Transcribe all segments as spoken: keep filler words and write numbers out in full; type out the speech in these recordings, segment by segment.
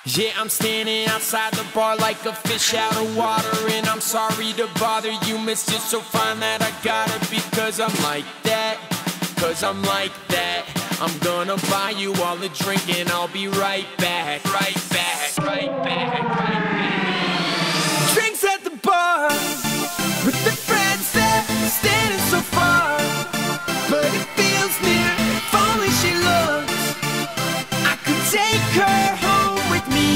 Yeah, I'm standing outside the bar like a fish out of water, and I'm sorry to bother you, miss, you're so fine that I gotta be. Cause I'm like that, cause I'm like that. I'm gonna buy you all a drink and I'll be right back. Right back, right back, right back. Drinks at the bar with the friends that standing so far, but it feels near, if only she looks, I could take her home with me.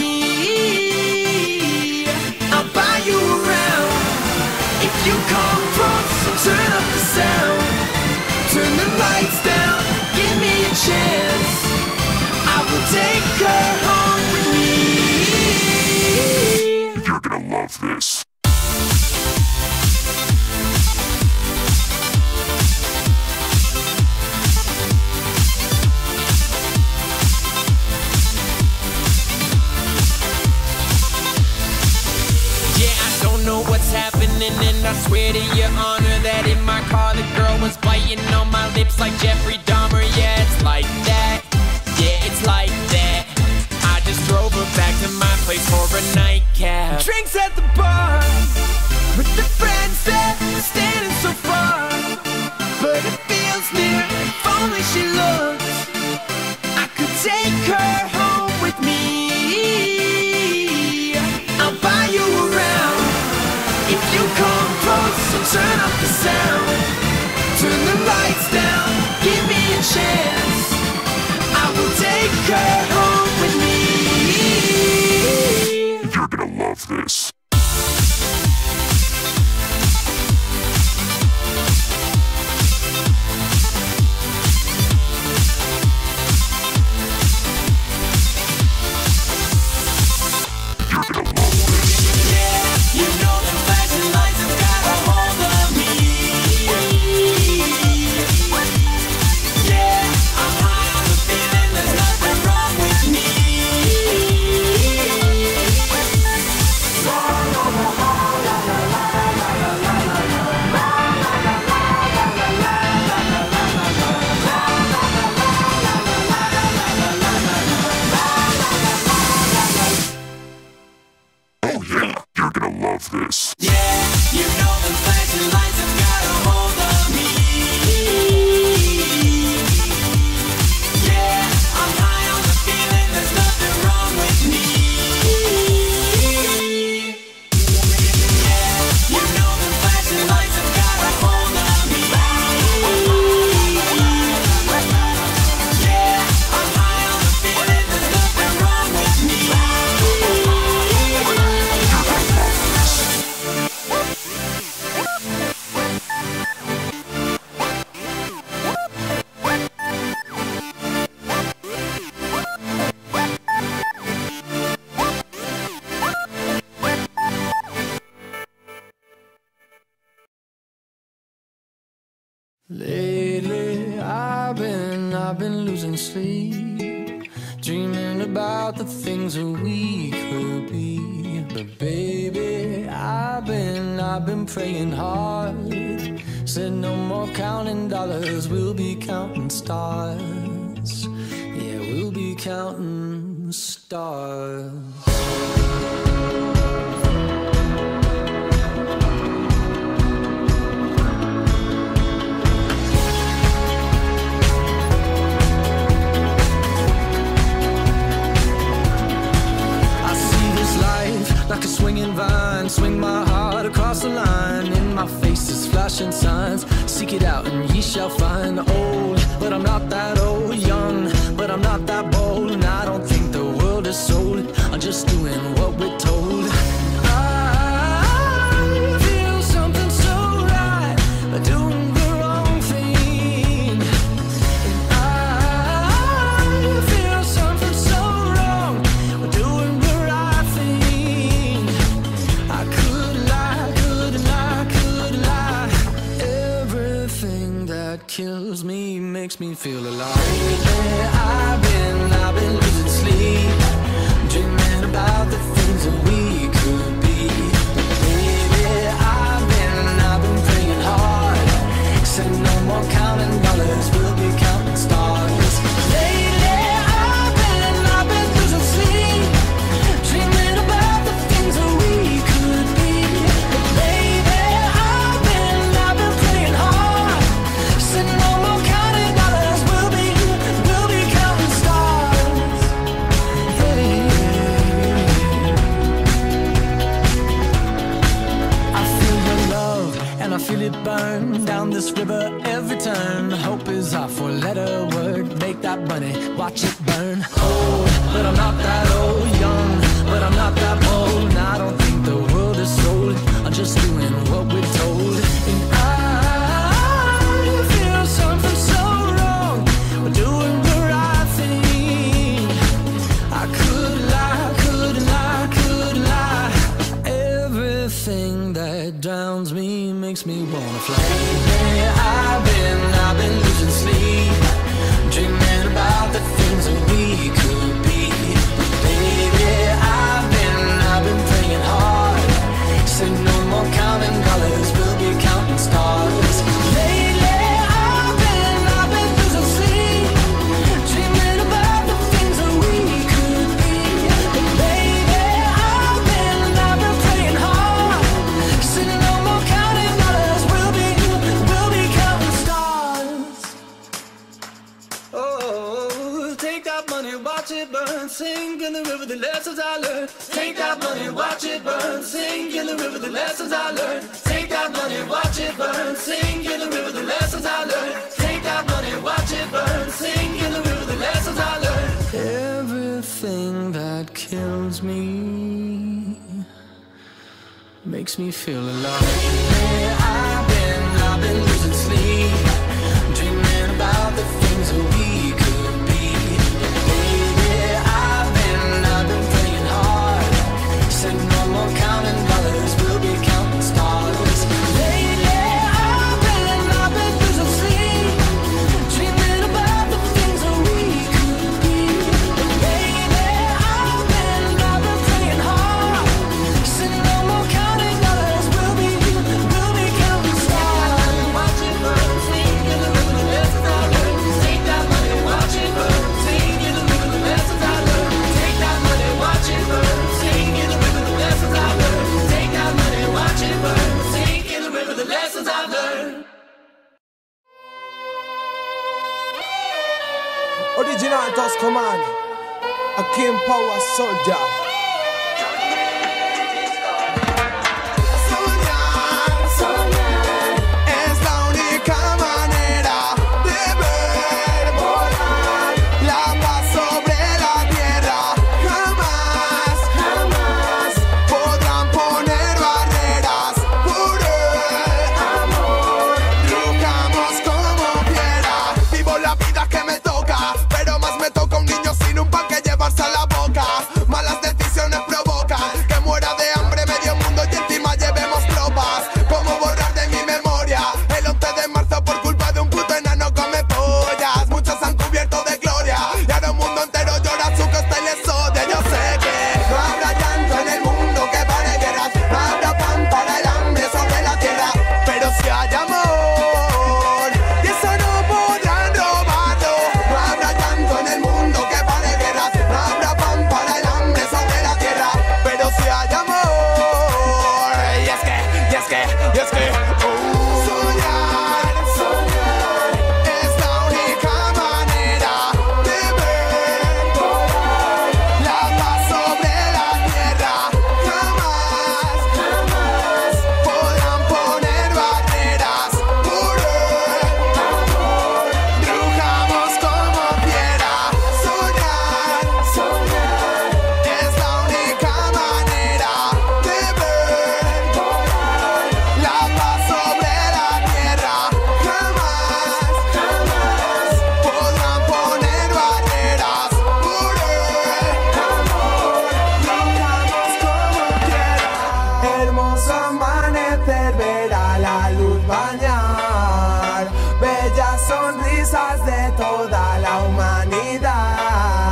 I'll buy you around if you come close. So turn up the sound, turn the lights down, give me a chance. I will take her home with me. You're gonna love this. What's happening, and I swear to your honor that in my car the girl was biting on my lips like Jeffrey Dahmer. Yeah, it's like that, yeah, it's like that. I just drove her back to my place for a nightcap. Drinks at the bar with the friends that standing so far, but it feels near, if only she looks, I could take her home with me. I'll buy you around if you come close. So turn up the sound, turn the lights down, give me a chance. I will take her home with me. You're gonna love this. This. Yeah, you know the flashing lights have got a hold of me. Yeah, I'm high on the feeling, there's nothing wrong with me. Yeah, you know the flashing lights have got a hold of me. Yeah, I'm high on the feeling, there's nothing wrong with me. Lately, I've been, I've been losing sleep, dreaming about the things that we could be. But baby, I've been, I've been praying hard. Said no more counting dollars, we'll be counting stars. Yeah, we'll be counting stars. Like a swinging vine, swing my heart across the line. In my face is flashing signs, seek it out and ye shall find. Old, but I'm not that old. Young, but I'm not that bold. And I don't think the world is sold, I'm just doing what we're told. I feel something so right, but doing the wrong thing. And I feel something so wrong, but doing the right thing. I could lie, could lie, could lie. Everything that kills me makes me feel alive. Lately, I've been, I've been losing sleep, dreaming about the things that we could be. Baby, I've been, I've been praying hard. Said no more counting dollars, we'll be counting stars. Lately, I've been, I've been losing sleep, river every turn. Hope is our four-letter word. Make that money, watch it burn. Old, but I'm not that old. Young, but I'm not that bold. And I don't think the world is sold. I'm just doing what we're told. And I feel something so wrong. We're doing the right thing. I could lie, could lie, could lie. Everything that drowns me makes me wanna fly. Hey, I've been, I've been losing sleep, dreaming about the things that we could be. Baby, I've been, I've been praying hard. Said no more counting dollars, we'll be counting stars. Lately, I've been, I've been losing sleep, dreaming about the things that we could be. But baby, I've been, I've been praying hard. Said no more counting dollars, we'll be, we'll be counting stars. Oh, take that money, watch it burn, sing in the river the lessons I learned. Take that money, watch it burn, sing in the river the lessons I learned. Take that money, watch it burn, sing in the river the lessons I learned. Take that money, watch it burn, sing in the river the lessons I learned. Everything that kills me makes me feel alive. Hey, I've been, I've been losing sleep, dreaming about the things that we could be. Baby, I've been, I've been praying hard. Said no more counting dollars, we'll be counting stars. Lately, I've been, I've been losing sleep, dreaming about the things that we could be. Baby, I've been, I've been praying hard. Said no more counting dollars, we'll be, we'll be counting stars. Watch it burn, sing in the river the lessons I learned. Take that money, watch it burn, sing in the river the lessons I learned. Take that money, watch it burn, sing in the river the lessons I learned. Take that money, watch it burn, sing in the river the lessons I learned. Original Dust Command, a King Power Soldier. Soñar, soñar es la única manera de ver volar la paz sobre la tierra. Jamás, jamás podrán poner barreras. Puro amor, rugamos como fiera. Vivo la vida que me toca, pero más me toca un niño sin un pan que llevarse a la boca. Malas decisiones provocan que muera de hambre medio mundo y encima llevemos tropas. ¿Cómo borrar de mi memoria el once de marzo por culpa de un puto enano come pollas? Muchos han cubierto de gloria y ahora un mundo entero llora su costa y les odia. Yo sé que no habrá llanto en el mundo que pare guerras, no habrá pan para el hambre sobre la tierra, pero si hay amor y eso no podrán robarlo. No habrá llanto en el mundo que pare guerras, no habrá pan para el hambre sobre la tierra, pero si hay amor. Y es que, y es que, y es que oh. Soñar, soñar es la única manera de ver volar la paz sobre la tierra. Jamás, jamás podrán poner barreras. Puro amor, rugamos como fiera. Soñar, soñar es la única manera de ver volar la paz sobre la tierra. Jamás, jamás podrán poner barreras. Puro amor, rugamos como fiera. Hermoso amanecer, verá la luz bañar bellas sonrisas de toda la humanidad.